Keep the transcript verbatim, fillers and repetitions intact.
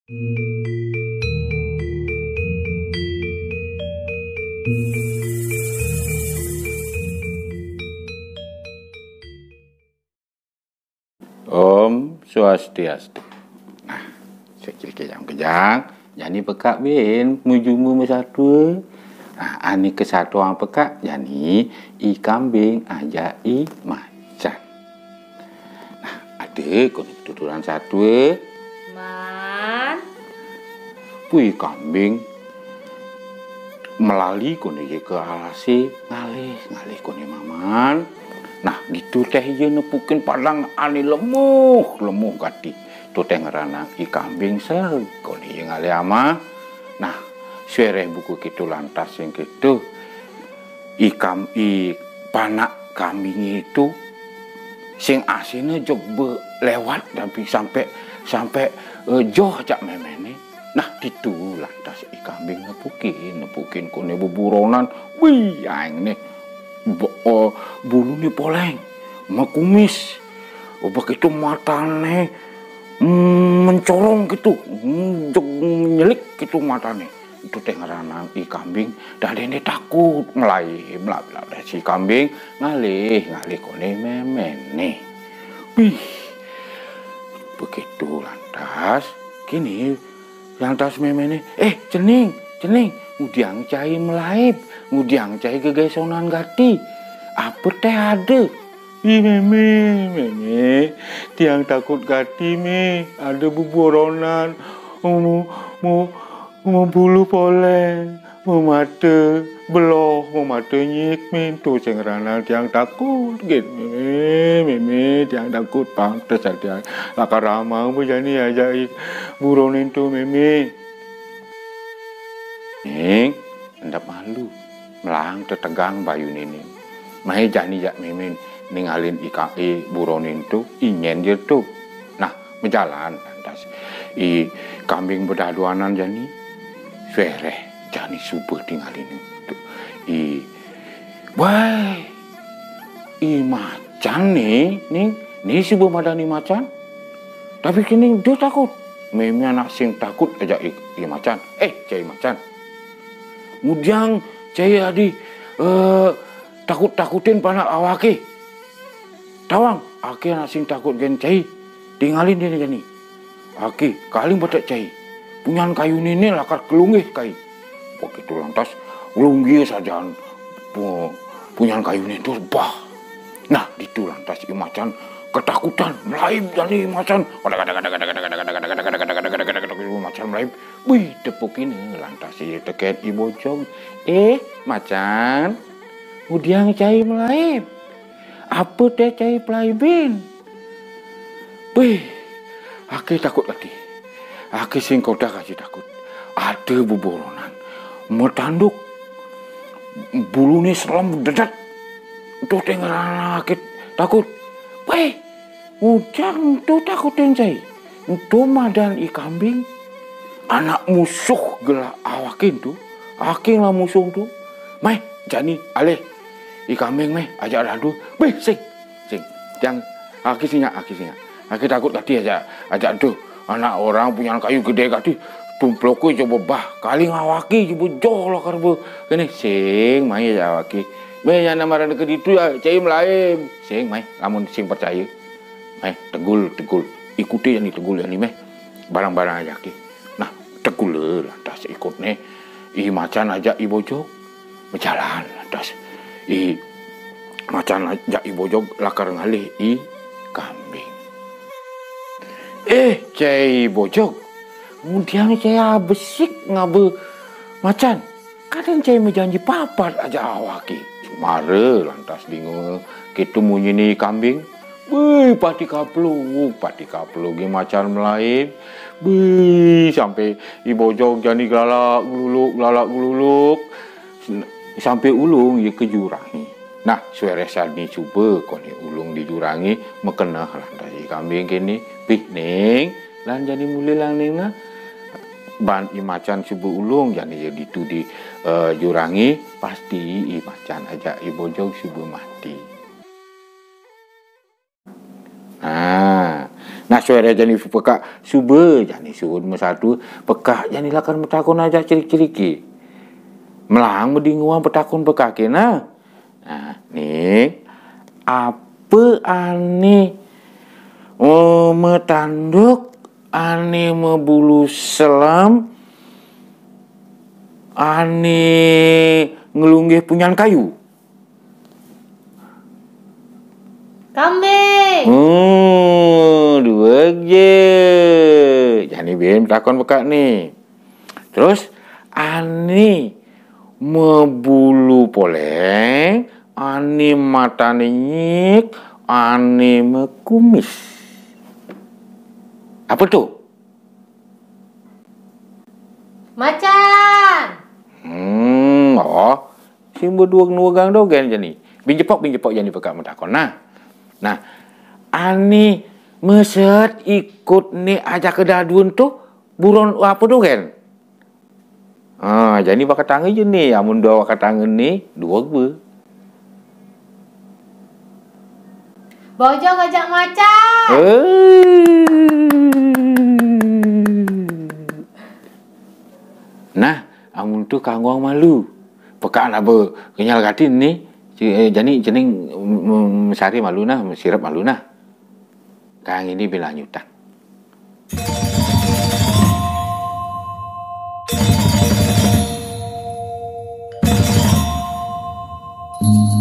Om Swastiastu. Nah, saya kejang-kejang, jadi pekak bin, mujumu mesatu. Nah, ani kesatu ang pekak, jadi i kambing aja i macan. Nah, ada konek tuturan satu. Man. Pui kambing melali konek ke alasi ngalih, ngalih konek maman. Nah, gitu teh ye nepukin padang ani lemuh, lemuh gati. Tu teh ngerana i kambing sel, koni ye ngale ama. Nah, suere buku kitu lantas yang kitu. I kam i panak kambing itu sing asine jog be lewat tapi sampai sampai uh, joh jak memene. Nah, gitu lantas i kambing nepukin, nepukin koni buburonan. Wih, yang nih. Bo, oh, bulu ni poleng, makumis, oh, begitu matane mm, mencorong gitu, mm, nyelik gitu matane. Itu teh ngaranang i kambing, dah dene takut melai, melai, melai si kambing ngalih, ngalih kone memene. Wih, begitu lantas, kini lantas memene, eh cening, cening, ngudiang cai melaib. Ngudiang cai gegesonan gati. Apa teh ada? Ih meme, meme. Tiang takut gati me. Ada buboronan. Mau, mau, mau bulu poleng. Mau mata beloh. Mau mata nyik me. Tu cengerana tiang takut. Gitu meme, meme. Tiang takut pantas tiang. Laka ramah berjani aja buronin tu meme. Ning, endap malu. Melang tetegang bayu nini. Mahe jani jak mimin ningalin ika i buronin tu inyen je tu. Nah, menjalan lantas i kambing berdaduanan jani suere jani subuh tinggalin itu. I wah i macan nih, nih, nih subuh madani macan. Tapi kini dia takut. Meme anak sing takut aja i, i macan. Eh, cai macan. Kemudian cai adi uh, takut-takutin panak awaki. Tawang, aki anak sing takut gen cai. Tinggalin dia jani. Aki, kaling batak cai. Punyan kayu ini lakar kelunggih kai. Begitu lantas, kelunggih saja. Punyan kayu ini tu bah. Nah, itu lantas i macan ketakutan. Melaib jani macan. Macan melaib. Wih, tepuk ini lantas si teket i bojong. Eh, macan, udiang cai melaib. Apa teh cai pelaibin? Wih, aki takut lagi. Aki sing koda kasih takut. Ada buboronan, metanduk, bulu ni selam dedet. Tuh tengah aki takut. Wih, ujang tuh takutin cai. Itu madan i kambing. Anak musuh gelak awakin tu. Aking lah musuh tu. Mai, jani, alih. I kambing meh, ajak radu. Beh, sing, sing. Yang, aki sinyak, aki sinyak. Aki takut tadi aja, ajak tu. Anak orang punya kayu gede tadi. Tumplokku coba bah. Kali ngawaki, coba joh lah karbo. Kini, sing, mai aja awaki. Meh, yang nama rada ke itu ya, cai melaim. Sing, mai, namun sing percaya. Mai, tegul, tegul. Ikuti yang ni tegul yang ni meh. Barang-barang aja ki. Nah, tegul lantas ikut nih. I macan ajak i bojog. Berjalan lantas. I macan ajak i bojog lakar ngalih i kambing. Eh, cai bojog. Kemudian cai besik ngabe macan. Kadang cai menjanji papat aja awaki. Mare lantas bingung. Kita munyi ni kambing. Wih, pati kapluk, pati kapluk gi macan melaib. Wih, sampai i bojog jani galak gululuk, galak gululuk. Sampai ulung ye ke jurangi. Nah, suere sani cuba koni ulung di jurangi mekenah lantas i kambing kini piknik lan jadi mulai lang nina ban i macan cuba ulung jani jadi tu di uh, jurangi pasti i macan aja i bojog cuba mati. Nah, Nah suara jani pekak suba jani suud satu pekak jani lakan metakun aja cirik-ciriki. Melang medinguang petakun pekak kena. Nah, nih apa ane oh metanduk ane membulu selam ane ngelunggih punyan kayu. Kambing. Hmm, dua je. Jani bin takon bekak nih. Terus ani membulu poleng, ani mata nyik, ani mekumis. Apa tuh? Macan. Hmm, oh, si berdua nuagang dogen jani. Bin jepok bin jepok jani bekak mentakon. Nah. Nah, ani meset ikut ni ajak ke dadun tu buron apa tu kan? Ah, jadi bakal tangan je ni, amun dua bakal tangan ni dua ber. Bojo ngajak macan. Nah, amun tu kangwang malu. Pekaan apa kenyal gatin ni? Jadi jening mesari malu nah, sirap malu nah. Kang ini bila nyutan. Mm-hmm.